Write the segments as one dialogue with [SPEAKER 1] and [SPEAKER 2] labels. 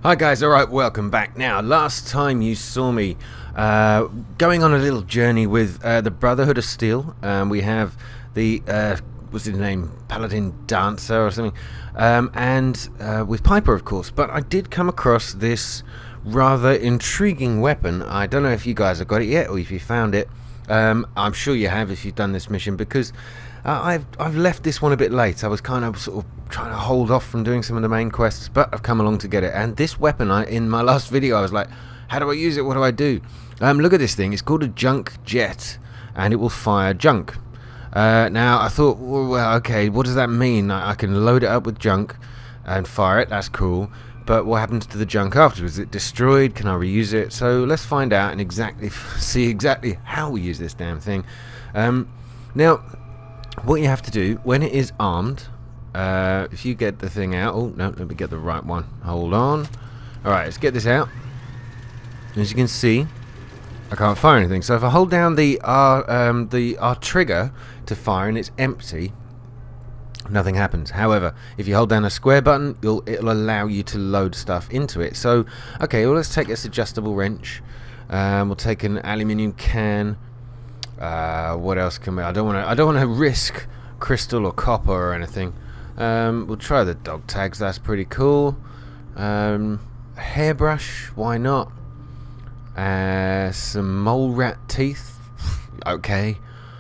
[SPEAKER 1] Hi guys, alright, welcome back. Now, last time you saw me going on a little journey with the Brotherhood of Steel. We have the, what's his name, Paladin Dancer or something, and with Piper of course. But I did come across this rather intriguing weapon. I don't know if you guys have got it yet or if you found it. I'm sure you have if you've done this mission, because I've left this one a bit late. I was kind of sort of trying to hold off from doing some of the main quests, but I've come along to get it. And this weapon, in my last video I was like, how do I use it, what do I do? Look at this thing, it's called a junk jet, and it will fire junk. Now I thought, well, okay, what does that mean? I can load it up with junk and fire it, that's cool, but what happens to the junk afterwards? Is it destroyed? Can I reuse it? So let's find out and see exactly how we use this damn thing. Now, what you have to do when it is armed, if you get the thing out, oh no, let me get the right one, hold on. Alright, let's get this out. As you can see, I can't fire anything, so if I hold down the R trigger to fire and it's empty, nothing happens. However, if you hold down a square button, it'll allow you to load stuff into it. So, okay, well, let's take this adjustable wrench. We'll take an aluminium can. What else can we? I don't want to risk crystal or copper or anything. We'll try the dog tags. That's pretty cool. Hairbrush, why not? Some mole rat teeth. Okay.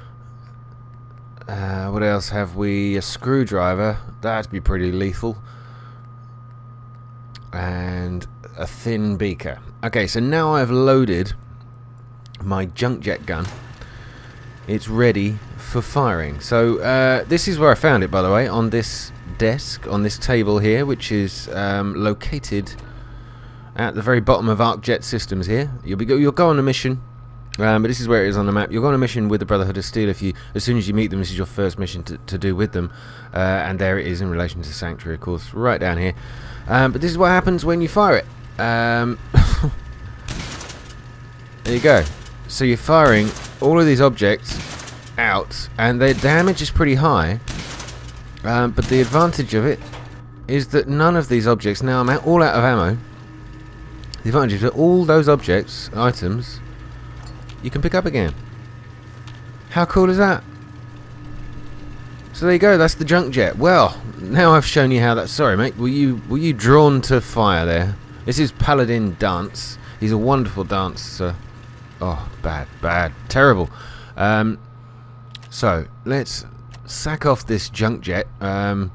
[SPEAKER 1] What else have we? A screwdriver. That'd be pretty lethal. And a thin beaker. Okay, so now I've loaded my junk jet gun. It's ready for firing. So this is where I found it, by the way, on this desk, on this table here, which is located at the very bottom of ArcJet Systems here. You'll go on a mission, but this is where it is on the map. You'll go on a mission with the Brotherhood of Steel. As soon as you meet them, this is your first mission to do with them, and there it is in relation to Sanctuary, of course, right down here. But this is what happens when you fire it. There you go. So you're firing all of these objects out, and their damage is pretty high, but the advantage of it is that none of these objects, now I'm all out of ammo, the advantage is that all those objects, items, you can pick up again. How cool is that? So there you go, that's the junk jet. Well, now I've shown you how that, sorry mate, were you drawn to fire there? This is Paladin Dance. He's a wonderful dancer. Oh, bad, terrible. So let's sack off this junk jet. I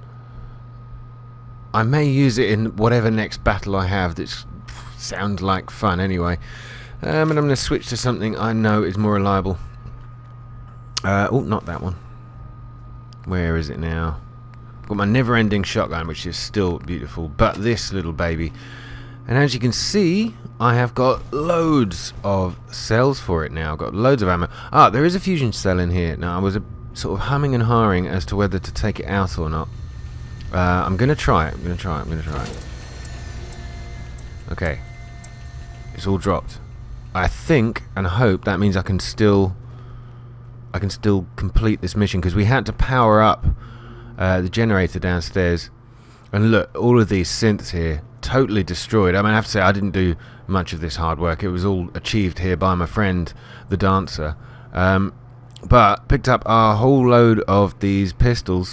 [SPEAKER 1] may use it in whatever next battle I have. That sounds like fun anyway. And I'm going to switch to something I know is more reliable. Oh, not that one. Where is it now? Got my never-ending shotgun, which is still beautiful, but this little baby. And as you can see, I have got loads of cells for it now. I've got loads of ammo. Ah, there is a fusion cell in here. Now, I was sort of humming and hawing as to whether to take it out or not. I'm going to try it. I'm going to try it. Okay. It's all dropped. I think and hope that means I can still complete this mission, because we had to power up the generator downstairs. And look, all of these synths here, totally destroyed. I mean, I have to say, I didn't do much of this hard work. It was all achieved here by my friend, the dancer. But picked up a whole load of these pistols.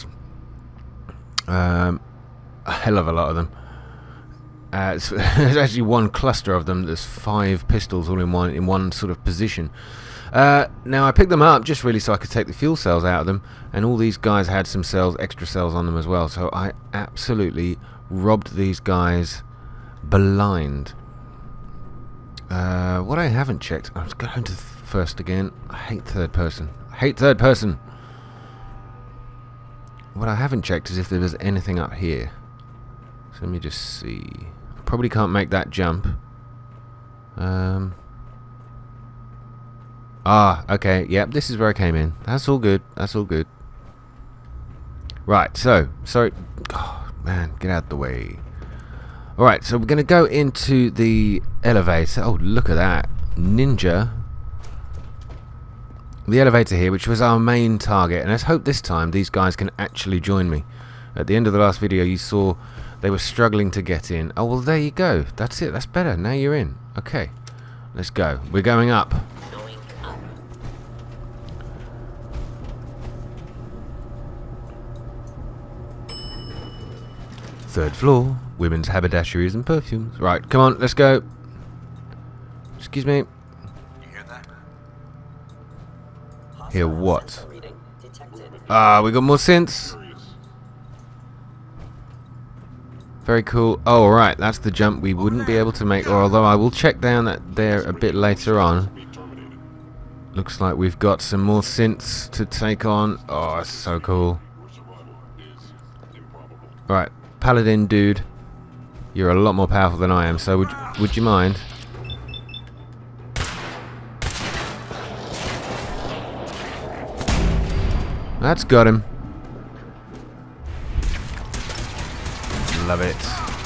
[SPEAKER 1] A hell of a lot of them. There's actually one cluster of them. There's 5 pistols all in one sort of position. Now I picked them up just really so I could take the fuel cells out of them, and all these guys had some cells, extra cells on them as well, so I absolutely robbed these guys blind. What I haven't checked, I was going to first again. I hate third person. What I haven't checked is if there was anything up here. So let me just see. I probably can't make that jump. Okay, yep, this is where I came in. That's all good, Right, so, sorry. Oh, man, get out of the way. Alright, so we're going to go into the elevator. Oh, look at that. Ninja. The elevator here, which was our main target. And let's hope this time these guys can actually join me. At the end of the last video, you saw they were struggling to get in. Oh, well, there you go. That's it. That's better. Now you're in. Okay. Let's go. We're going up.
[SPEAKER 2] Going up.
[SPEAKER 1] Third floor. Women's haberdasheries and perfumes. Right, come on. Let's go. Excuse me.
[SPEAKER 3] You hear that?
[SPEAKER 1] Hear what?
[SPEAKER 2] Reading detected.
[SPEAKER 1] Ah, we got more synths. Very cool. Oh, right, that's the jump we wouldn't be able to make, or although I will check down that there a bit later on. Looks like we've got some more synths to take on. Oh, that's so cool. Right, Paladin dude. You're a lot more powerful than I am, so would you mind? That's got him. Love it.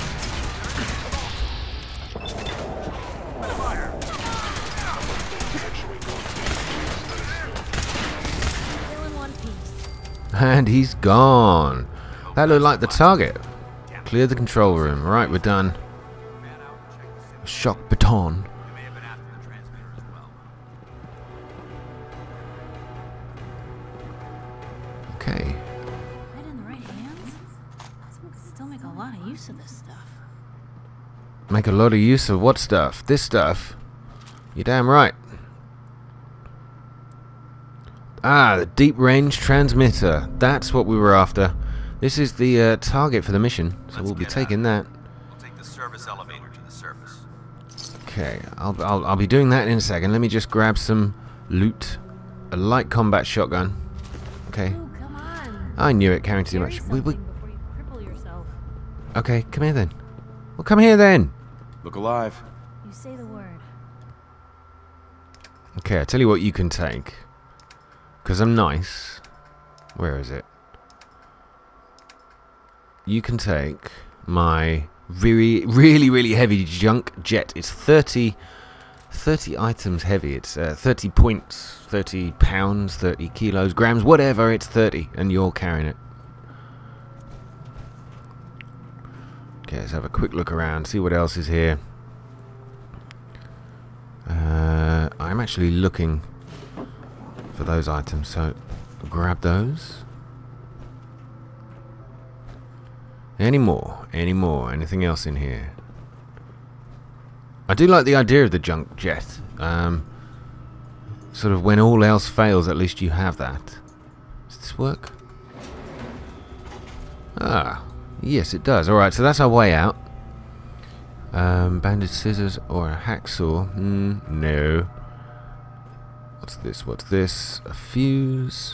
[SPEAKER 1] And he's gone. That looked like the target. Clear the control room. Right, we're done. Shock baton. Okay.
[SPEAKER 4] Right in the right hands? Someone could still make a lot of use of this stuff.
[SPEAKER 1] Make a lot of use of what stuff? This stuff? You're damn right. Ah, the deep range transmitter. That's what we were after. This is the target for the mission, so we'll be taking that.
[SPEAKER 3] We'll take the service elevator to the surface.
[SPEAKER 1] Okay, I'll be doing that in a second. Let me just grab some loot. A light combat shotgun. Okay.
[SPEAKER 4] Ooh, come on.
[SPEAKER 1] I knew it. Carrying too
[SPEAKER 4] Carry
[SPEAKER 1] much.
[SPEAKER 4] something before you cripple yourself.
[SPEAKER 1] Okay, come here then. Well, come here then.
[SPEAKER 5] Look alive.
[SPEAKER 4] You say the word.
[SPEAKER 1] Okay, I tell you what you can take. Because I'm nice. Where is it? You can take my really heavy junk jet. It's 30 items heavy. It's 30 points, 30 pounds, 30 kilos, grams, whatever. It's 30, and you're carrying it. Okay, let's have a quick look around, see what else is here. I'm actually looking for those items, so grab those. Any more? Anything else in here? I do like the idea of the junk jet. Sort of when all else fails, at least you have that. Does this work? Ah, yes it does. Alright, so that's our way out. Banded scissors or a hacksaw? No. What's this? What's this? A fuse.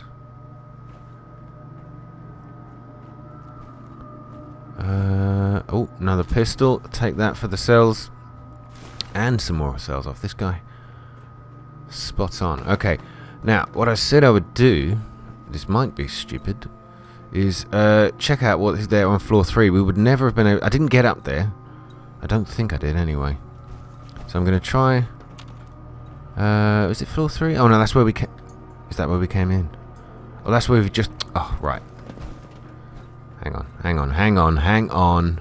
[SPEAKER 1] Oh, another pistol. Take that for the cells. And some more cells off this guy. Spot on. Okay. Now, what I said I would do, this might be stupid, is check out what is there on floor 3. We would never have been able... I didn't get up there. I don't think I did anyway. So I'm going to try... is it floor 3? Oh no, that's where we came... Is that where we came in? Oh, that's where we just... Oh, right. Hang on.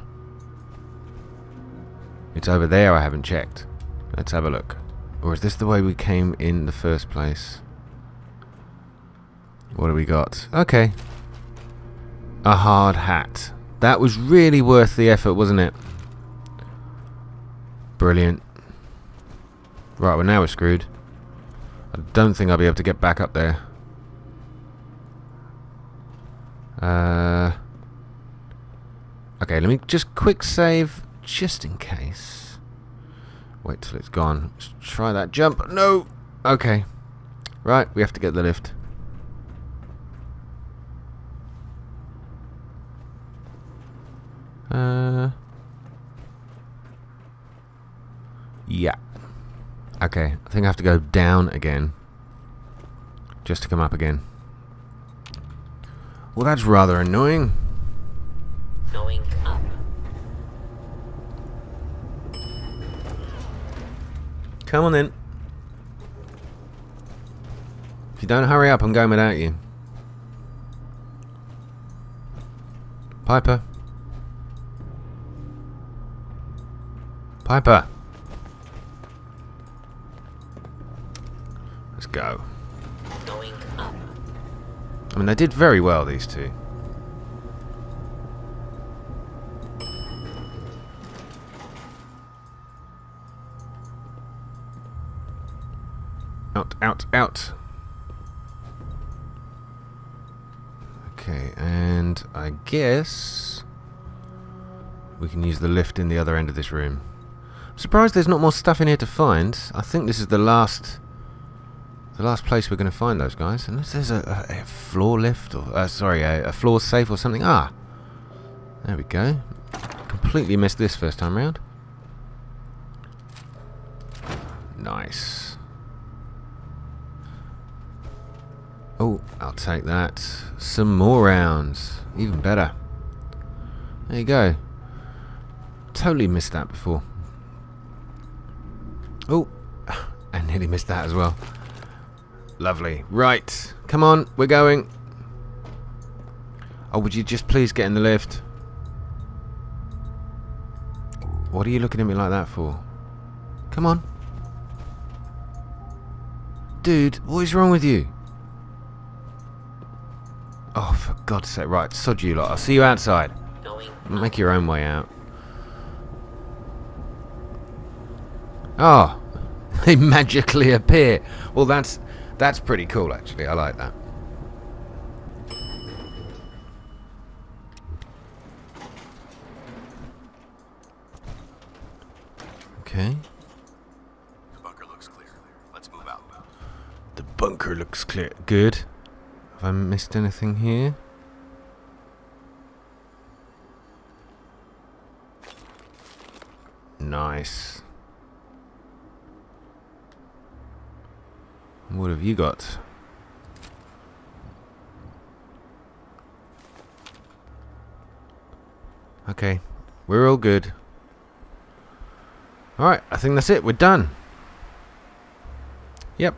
[SPEAKER 1] It's over there, I haven't checked. Let's have a look. Or is this the way we came in the first place? What do we got? Okay. A hard hat. That was really worth the effort, wasn't it? Brilliant. Right, well now we're screwed. I don't think I'll be able to get back up there. Okay, let me just quick save, just in case. Wait till it's gone. Let's try that jump. No! Okay. Right, we have to get the lift. Yeah. Okay, I think I have to go down again. Just to come up again. Well, that's rather annoying.
[SPEAKER 2] Going up.
[SPEAKER 1] Come on then. If you don't hurry up, I'm going without you. Piper. Piper. Let's go.
[SPEAKER 2] Going up.
[SPEAKER 1] I mean, they did very well, these two. Out, out, out. Okay, and I guess we can use the lift in the other end of this room. I'm surprised there's not more stuff in here to find. I think this is the last place we're going to find those guys. Unless there's a floor lift, or sorry, a floor safe or something. Ah, there we go. Completely missed this first time round. Nice. Oh, I'll take that. Some more rounds. Even better. There you go. Totally missed that before. Oh, I nearly missed that as well. Lovely. Right. Come on, we're going. Oh, would you just please get in the lift? What are you looking at me like that for? Come on. Dude, what is wrong with you? Oh, for God's sake. Right, sod you lot. I'll see you outside. Make your own way out. Oh, they magically appear. Well, that's pretty cool, actually. I like that. Okay.
[SPEAKER 3] The bunker looks clear. Let's move out.
[SPEAKER 1] The bunker looks clear. Good. Have I missed anything here? Nice. What have you got? Okay, we're all good. Alright, I think that's it. We're done. Yep.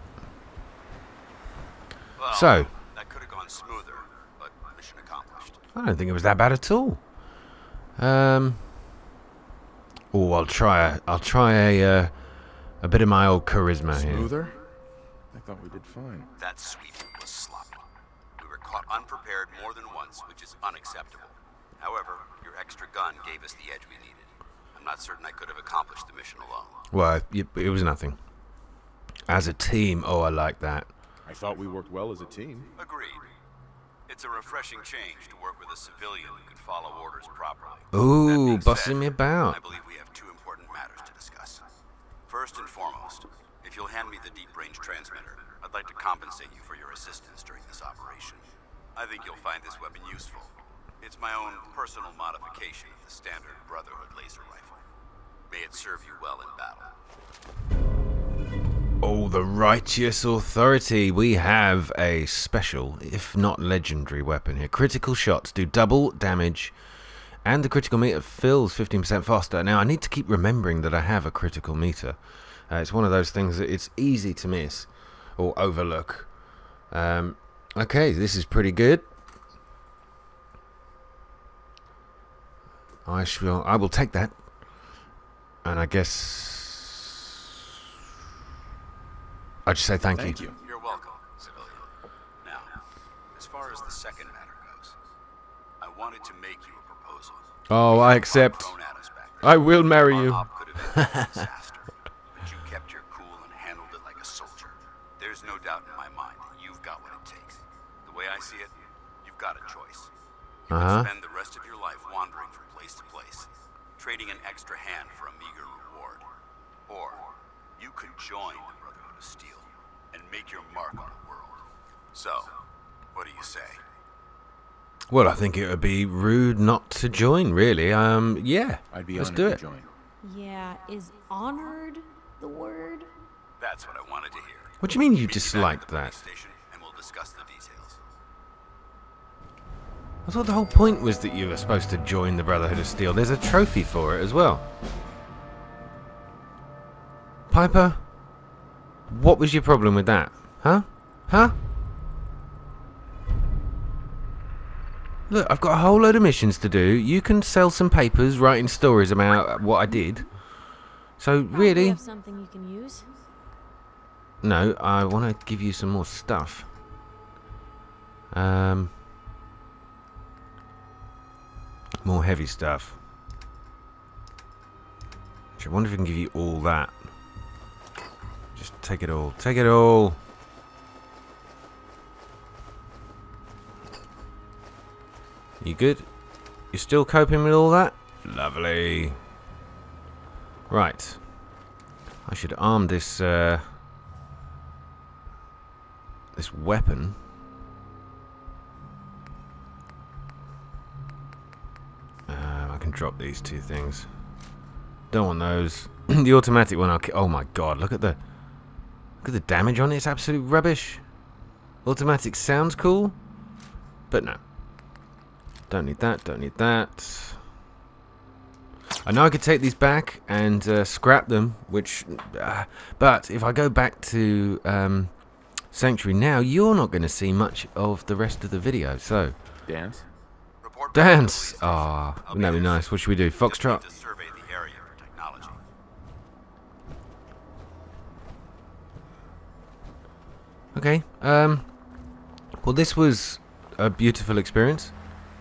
[SPEAKER 3] Well,
[SPEAKER 1] So,
[SPEAKER 3] that could have gone smoother, but mission accomplished.
[SPEAKER 1] I don't think it was that bad at all. Oh, I'll try a bit of my old charisma here.
[SPEAKER 5] Smoother? I thought we did fine.
[SPEAKER 3] That sweep was sloppy. We were caught unprepared more than once, which is unacceptable. However, your extra gun gave us the edge we needed. I'm not certain I could have accomplished the mission alone.
[SPEAKER 1] Well, it was nothing. As a team, oh, I like that.
[SPEAKER 5] I thought we worked well as a team.
[SPEAKER 3] Agreed. It's a refreshing change to work with a civilian who can follow orders properly.
[SPEAKER 1] Ooh,
[SPEAKER 3] That being
[SPEAKER 1] busting
[SPEAKER 3] said,
[SPEAKER 1] me about.
[SPEAKER 3] I believe we have two important matters to discuss. First and foremost, if you'll hand me the deep-range transmitter, I'd like to compensate you for your assistance during this operation. I think you'll find this weapon useful. It's my own personal modification of the standard Brotherhood laser rifle. May it serve you well in battle.
[SPEAKER 1] Oh, the righteous authority. We have a special, if not legendary, weapon here. Critical shots do double damage, and the critical meter fills 15% faster. Now, I need to keep remembering that I have a critical meter. It's one of those things that it's easy to miss or overlook. Okay, this is pretty good. I will take that. And I guess I'll just say thank you.
[SPEAKER 3] You're welcome, civilian. Now, as far as the second matter goes, I wanted to make you a proposal.
[SPEAKER 1] Oh, I accept.
[SPEAKER 3] Thrown at us back then.
[SPEAKER 1] I will marry
[SPEAKER 3] Our
[SPEAKER 1] you.
[SPEAKER 3] op could have ended in disaster, but you kept your cool and handled it like a soldier. There's no doubt in my mind that you've got what it takes. The way I see it, you've got a choice. You can spend the rest of your life wandering from place to place, trading an extra hand for a meager reward. Or you could join the Brotherhood of Steel and make your mark on the world. So, what do you say?
[SPEAKER 1] Well, I think it would be rude not to join, really. Yeah,
[SPEAKER 5] I'd be
[SPEAKER 1] let's
[SPEAKER 5] honored
[SPEAKER 1] do
[SPEAKER 5] to
[SPEAKER 1] it.
[SPEAKER 5] join.
[SPEAKER 4] Yeah, is honored the word?
[SPEAKER 3] That's what I wanted to hear.
[SPEAKER 1] What do you mean you
[SPEAKER 3] Meet me back at
[SPEAKER 1] disliked
[SPEAKER 3] the police
[SPEAKER 1] that?
[SPEAKER 3] station, and we'll discuss the details.
[SPEAKER 1] I thought the whole point was that you were supposed to join the Brotherhood of Steel. There's a trophy for it as well. Piper, what was your problem with that? Huh? Huh? Look, I've got a whole load of missions to do. You can sell some papers writing stories about what I did. So
[SPEAKER 4] Probably
[SPEAKER 1] really,
[SPEAKER 4] have something you can use.
[SPEAKER 1] no, I want to give you some more stuff. More heavy stuff. I wonder if I can give you all that. Just take it all. Take it all. You good? You still coping with all that? Lovely. Right. I should arm this this weapon. I can drop these two things. Don't want those. The automatic one. Oh my god! Look at the damage on it. It's absolute rubbish. Automatic sounds cool, but no. Don't need that. Don't need that. I know I could take these back and scrap them, which. But if I go back to Sanctuary now, you're not going to see much of the rest of the video. So.
[SPEAKER 5] Dance?
[SPEAKER 1] Dance. Ah, wouldn't that be nice? What should we do? Foxtrot.
[SPEAKER 3] To survey the area for technology.
[SPEAKER 1] Okay. Well, this was a beautiful experience.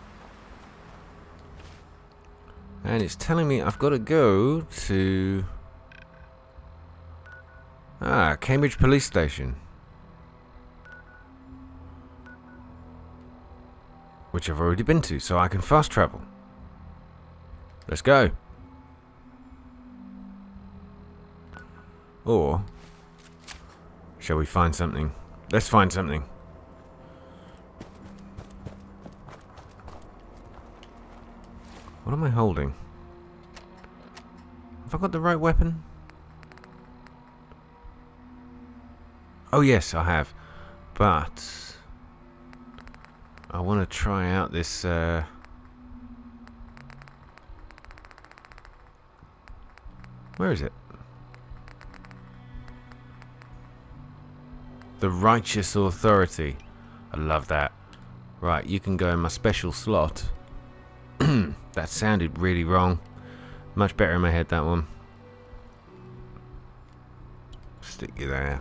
[SPEAKER 1] And it's telling me I've got to go to Cambridge Police Station, which I've already been to, so I can fast travel. Let's go. Or shall we find something? Let's find something. What am I holding? Have I got the right weapon? Oh yes, I have. But I want to try out this where is it? The Righteous Authority. I love that. Right, you can go in my special slot. That sounded really wrong. Much better in my head, that one. Stick you there.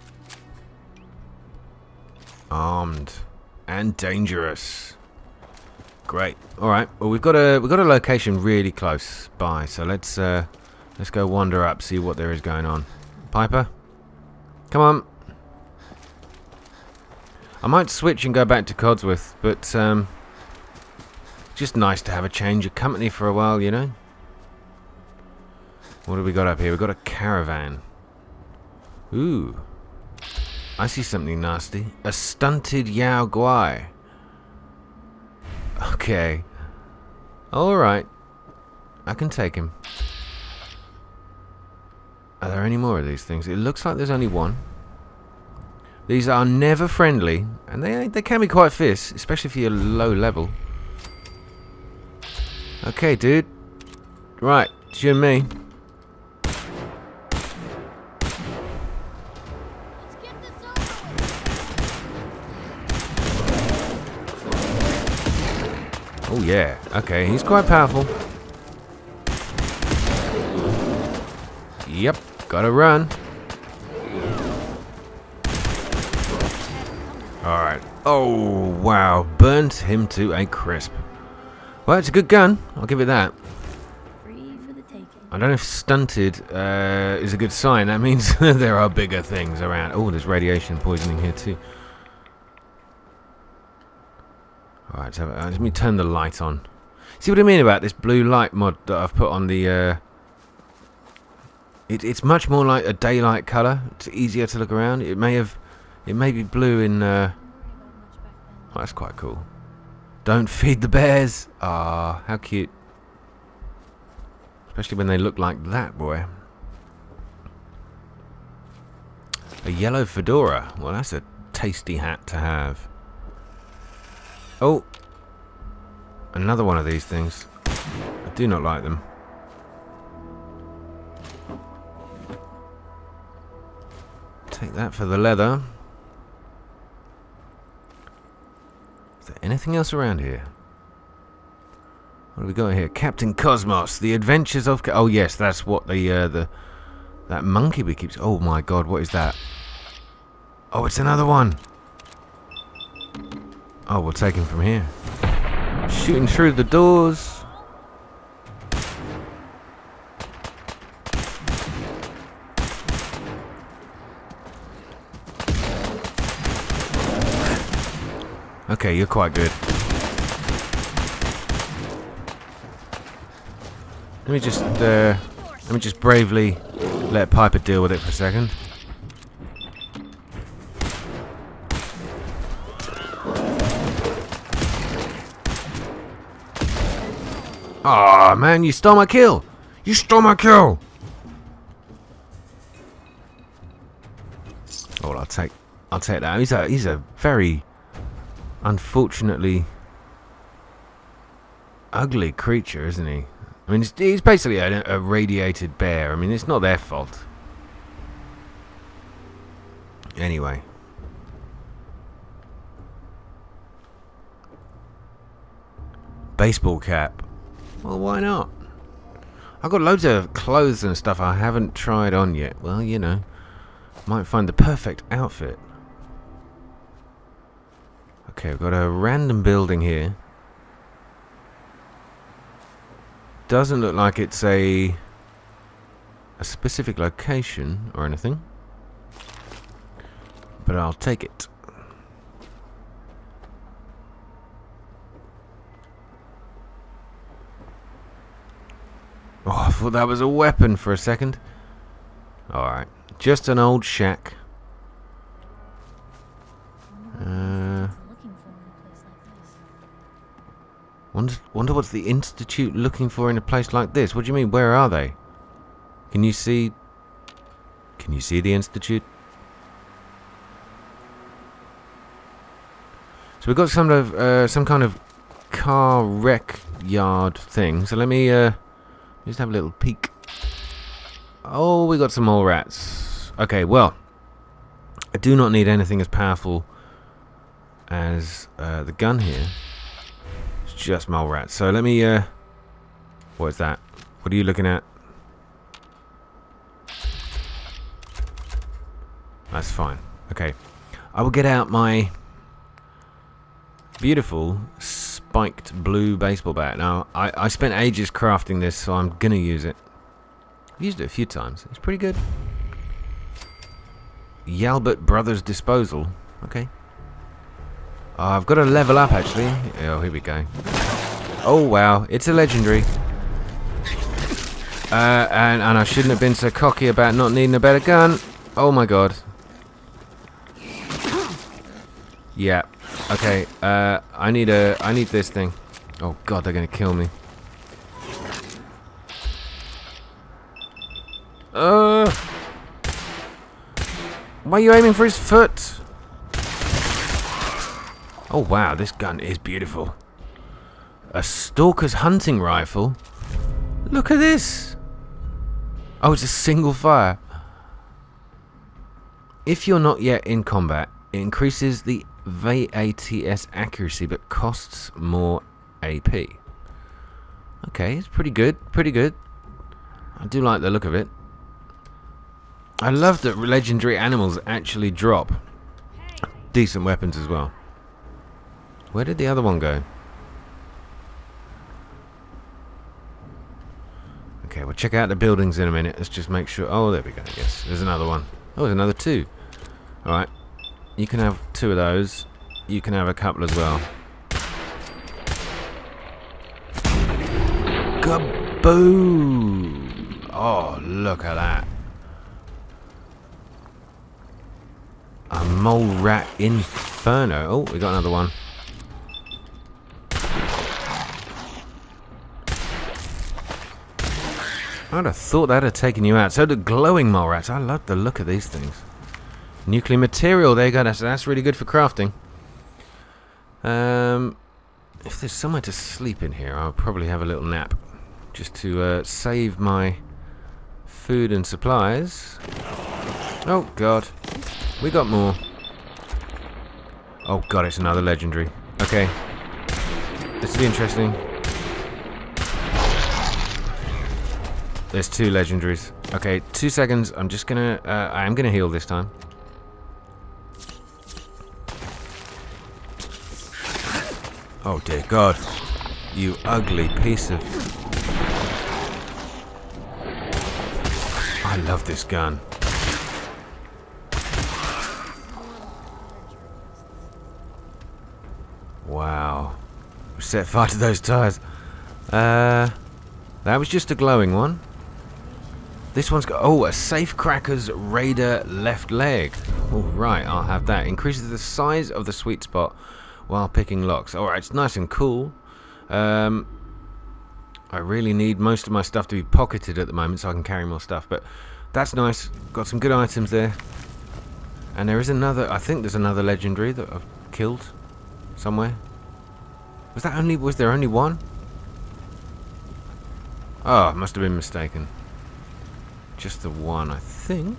[SPEAKER 1] Armed and dangerous. Great. All right. Well, we've got a location really close by, so let's go wander up, see what there is going on. Piper, come on. I might switch and go back to Codsworth, but just nice to have a change of company for a while, you know. What have we got up here? We've got a caravan. Ooh. I see something nasty. A stunted Yao Guai. Okay. Alright. I can take him. Are there any more of these things? It looks like there's only one. These are never friendly, and they can be quite fierce, especially if you're low level. Okay, dude. Right, it's you and me. Oh yeah, okay, he's quite powerful. Yep, gotta run. Alright. Oh, wow. Burnt him to a crisp. Well, it's a good gun. I'll give it that.
[SPEAKER 4] Free for the taking.
[SPEAKER 1] I don't know if stunted is a good sign. That means there are bigger things around. Oh, there's radiation poisoning here too. Alright, so let me turn the light on. See what I mean about this blue light mod that I've put on the... It's much more like a daylight colour. It's easier to look around. It may be blue in... Oh, that's quite cool. Don't feed the bears. Ah, how cute. Especially when they look like that, boy. A yellow fedora. Well, that's a tasty hat to have. Oh. Another one of these things. I do not like them. Take that for the leather. Is there anything else around here? What do we got here? Captain Cosmos, The Adventures of... Oh, yes, that's what that monkey we keep... Oh, my God, what is that? Oh, it's another one. Oh, we'll take him from here. Shooting through the doors. Okay, you're quite good. Let me just bravely let Piper deal with it for a second. Aw, man, you stole my kill! You stole my kill! Oh, well, I'll take that. He's a very unfortunately ugly creature, isn't he? I mean, he's basically a radiated bear. I mean, it's not their fault. Anyway. Baseball cap. Well, why not? I've got loads of clothes and stuff I haven't tried on yet. Well, you know, might find the perfect outfit. Okay, we've got a random building here. Doesn't look like it's a specific location or anything, but I'll take it. Oh, I thought that was a weapon for a second. Alright, just an old shack. Wonder what's the Institute looking for in a place like this. What do you mean? Where are they? Can you see the Institute? So we've got some kind of car wreck yard thing. So let me just have a little peek. Oh, we got some more rats. Okay, well, I do not need anything as powerful as the gun here. Just mole rats. So let me what is that? What are you looking at? That's fine. Okay. I will get out my beautiful spiked blue baseball bat. Now I spent ages crafting this, so I'm gonna use it. I've used it a few times. It's pretty good. Jalbert Brothers Disposal. Okay. I've got to level up, actually. Oh, here we go. Oh, wow. It's a legendary. And I shouldn't have been so cocky about not needing a better gun. Oh, my God. Yeah. Okay. I need this thing. Oh, God, they're going to kill me. Why are you aiming for his foot? Oh wow, this gun is beautiful. A stalker's hunting rifle. Look at this. Oh, it's a single fire. If you're not yet in combat, it increases the VATS accuracy but costs more AP. Okay, it's pretty good, pretty good. I do like the look of it. I love that legendary animals actually drop decent weapons as well. Where did the other one go? Okay, we'll check out the buildings in a minute. Let's just make sure. Oh, there we go. Yes, there's another one. Oh, there's another two. Alright. You can have two of those. You can have a couple as well. Kaboom! Oh, look at that. A mole rat inferno. Oh, we got another one. I'd have thought that had taken you out. So the glowing mole rats. I love the look of these things. Nuclear material. There you go. That's really good for crafting. If there's somewhere to sleep in here, I'll probably have a little nap, just to save my food and supplies. Oh God, we got more. Oh God, it's another legendary. Okay, this will be interesting. there's 2 legendaries. Okay, 2 seconds. I'm just gonna... I am gonna heal this time. Oh dear God. You ugly piece of... I love this gun. Wow. Set fire to those tires. That was just a glowing one. This one's got... Oh, a Safecracker's Raider left leg. Alright, I'll have that. Increases the size of the sweet spot while picking locks. Alright, it's nice and cool. I really need most of my stuff to be pocketed at the moment so I can carry more stuff. But that's nice. Got some good items there. And there is another... I think there's another legendary that I've killed somewhere. Was there only one? Oh, I must have been mistaken. Just the one, I think.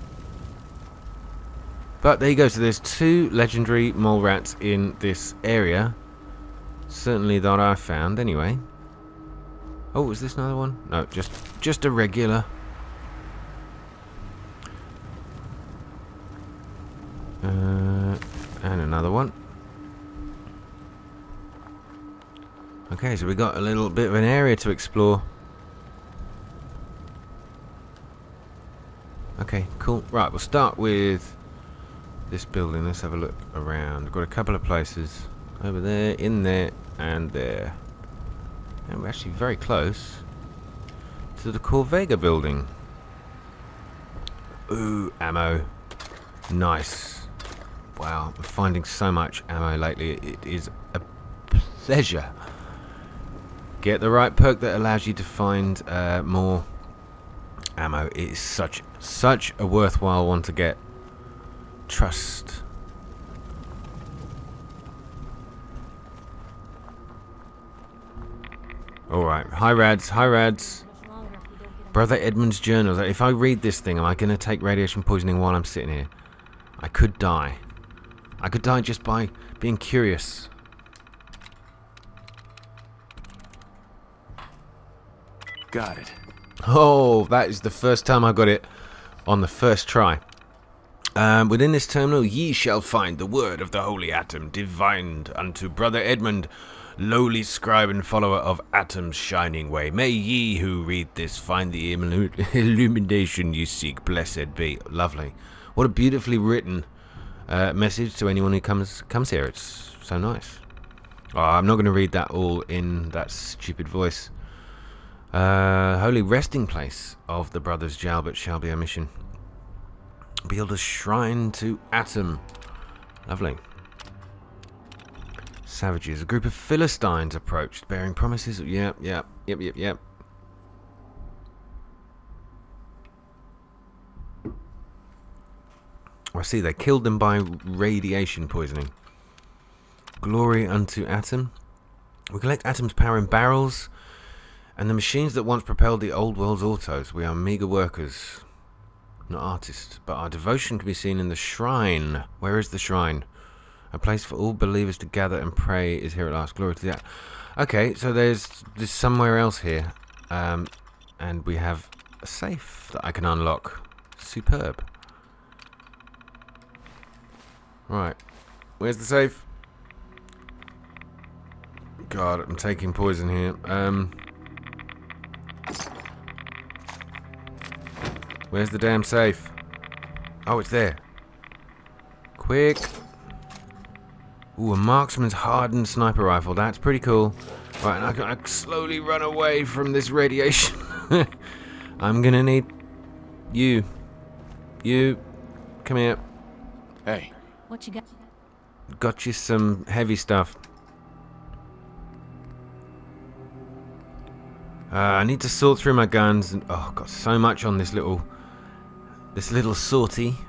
[SPEAKER 1] But there you go. So there's 2 legendary mole rats in this area. Certainly that I found, anyway. Oh, is this another one? No, just a regular. And another one. Okay, so we got a little bit of an area to explore. Okay, cool. Right, we'll start with this building. Let's have a look around. We've got a couple of places over there, in there, and there. And we're actually very close to the Corvega building. Ooh, ammo. Nice. Wow, I'm finding so much ammo lately. It is a pleasure. Get the right perk that allows you to find more ammo. It is such a worthwhile one to get. Trust. Alright, hi Rads. Brother Edmund's journal. If I read this thing, am I going to take radiation poisoning while I'm sitting here? I could die. I could die just by being curious.
[SPEAKER 5] Got it.
[SPEAKER 1] Oh, that is the first time I got it on the first try. Within this terminal ye shall find the word of the holy Atom, divined unto Brother Edmund, lowly scribe and follower of Atom's shining way. May ye who read this find the illumination you seek, blessed be. Lovely. What a beautifully written message to anyone who comes here. It's so nice. Oh, I'm not going to read that all in that stupid voice. Holy resting place of the brothers Jalbert shall be our mission. Build a shrine to Atom. Lovely. Savages. A group of Philistines approached, bearing promises. Yep. I see they killed them by radiation poisoning. Glory unto Atom. We collect Atom's power in barrels and the machines that once propelled the old world's autos. We are meager workers, not artists, but our devotion can be seen in the shrine. Where is the shrine? A place for all believers to gather and pray is here at last. Glory to that. Okay, so there's somewhere else here, and we have a safe that I can unlock. Superb. Right, where's the safe? God, I'm taking poison here. Where's the damn safe? Oh, it's there. Quick. Ooh, a marksman's hardened sniper rifle. That's pretty cool. Right, and I can slowly run away from this radiation. I'm gonna need you. You, come here.
[SPEAKER 5] Hey.
[SPEAKER 4] What you got?
[SPEAKER 1] Got you some heavy stuff. I need to sort through my guns. And, oh, got so much on this little sortie.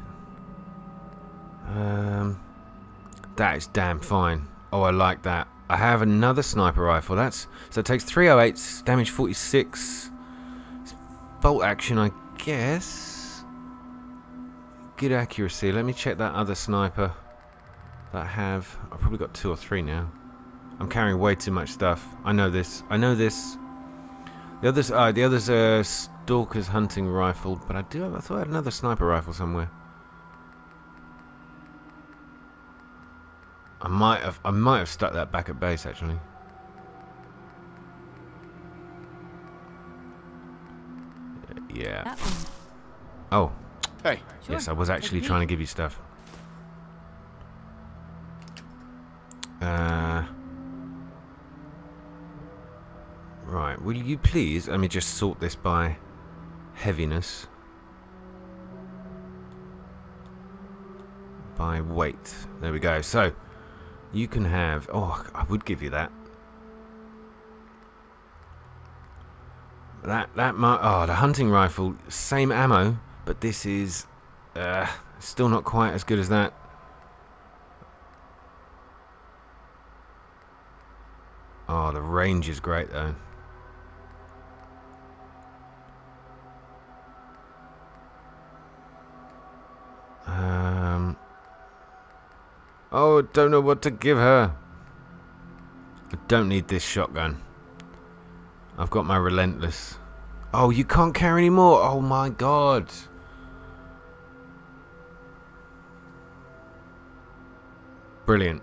[SPEAKER 1] That is damn fine. Oh, I like that. I have another sniper rifle. So it takes 308s, damage 46. It's bolt action, I guess. Good accuracy. Let me check that other sniper that I have. I've probably got 2 or 3 now. I'm carrying way too much stuff. I know this. The other's a stalker's hunting rifle, but I thought I had another sniper rifle somewhere. I might have stuck that back at base actually. Yeah.
[SPEAKER 4] That one.
[SPEAKER 1] Oh,
[SPEAKER 5] Hey.
[SPEAKER 4] Sure.
[SPEAKER 1] yes, I was actually trying to give you stuff. Right, will you please let me just sort this by heaviness, by weight. There we go. So you can have, oh, I would give you that. Oh, the hunting rifle, same ammo, but this is still not quite as good as that. Oh, the range is great though. Oh, don't know what to give her. I don't need this shotgun. I've got my relentless. Oh, you can't carry any more. Oh my god. Brilliant.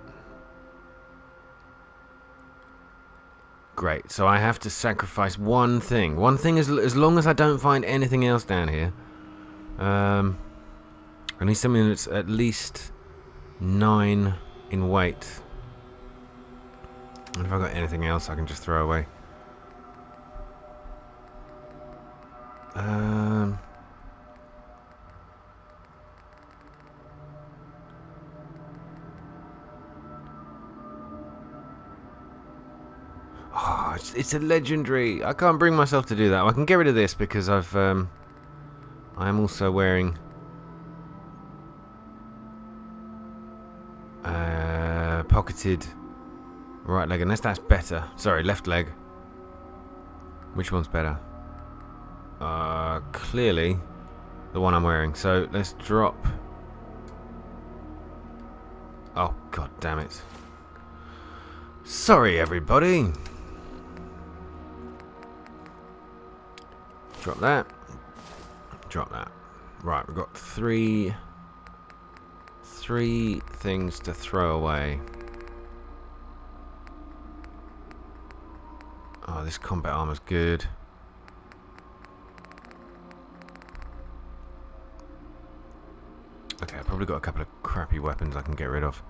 [SPEAKER 1] Great. So I have to sacrifice one thing. One thing as long as I don't find anything else down here. I need something that's at least 9 in weight. And if I've got anything else I can just throw away. Oh, it's a legendary. I can't bring myself to do that. I can get rid of this because I am also wearing pocketed right leg, unless that's better. Sorry, left leg. Which one's better? Clearly the one I'm wearing. So let's drop. Oh god damn it. Sorry everybody. Drop that. Drop that. Right, we've got three things to throw away. Oh, this combat armor's good. Okay, I've probably got a couple of crappy weapons I can get rid of.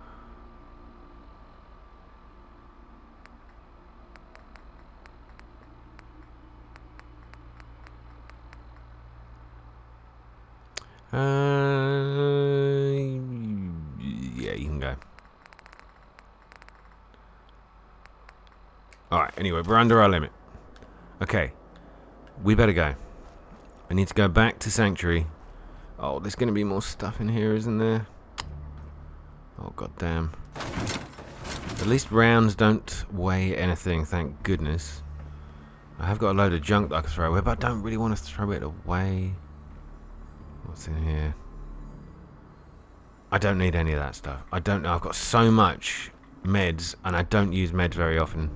[SPEAKER 1] Yeah, you can go. Alright, anyway, we're under our limit. Okay, we better go. I need to go back to Sanctuary. Oh, there's going to be more stuff in here, isn't there? Oh, goddamn. At least rounds don't weigh anything, thank goodness. I have got a load of junk that I can throw away, but I don't really want to throw it away. What's in here? I don't need any of that stuff. I don't know. I've got so much meds, and I don't use meds very often.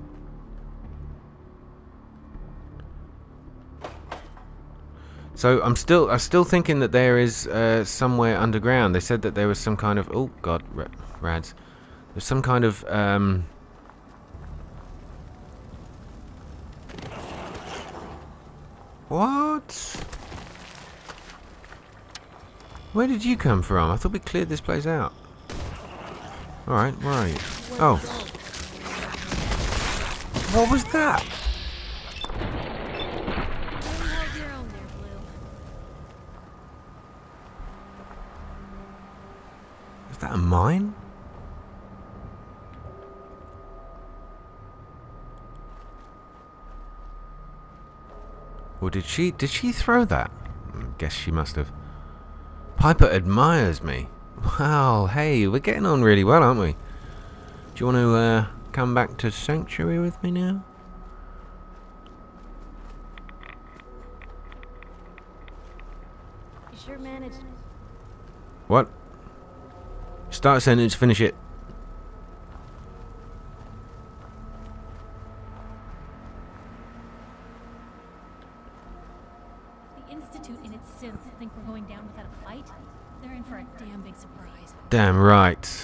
[SPEAKER 1] So I'm still thinking that there is somewhere underground. They said that there was some kind of, oh god, rads. There's some kind of what? Where did you come from? I thought we cleared this place out. All right, where are you? Oh, what was that? Is that a mine? Or did she throw that? I guess she must have. Piper admires me. Wow, hey, we're getting on really well, aren't we? Do you want to come back to Sanctuary with me now?
[SPEAKER 4] You sure managed.
[SPEAKER 1] What? Start a sentence, finish it.
[SPEAKER 4] Institute and its synths think we're going down without a fight, they're in for a damn big surprise.
[SPEAKER 1] Damn right.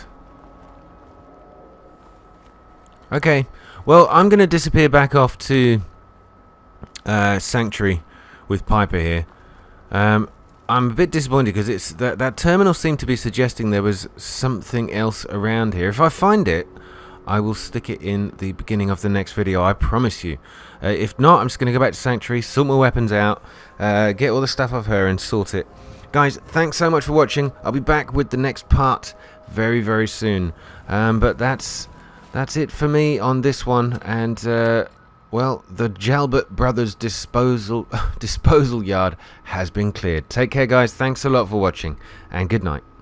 [SPEAKER 1] Okay, well, I'm going to disappear back off to Sanctuary with Piper here. I'm a bit disappointed because it's that terminal seemed to be suggesting there was something else around here. If I find it, I will stick it in the beginning of the next video, I promise you. If not, I'm just going to go back to Sanctuary, sort my weapons out, get all the stuff off her and sort it. Guys, thanks so much for watching. I'll be back with the next part very, very soon. But that's it for me on this one. And, well, the Jalbert brothers disposal yard has been cleared. Take care, guys. Thanks a lot for watching, and good night.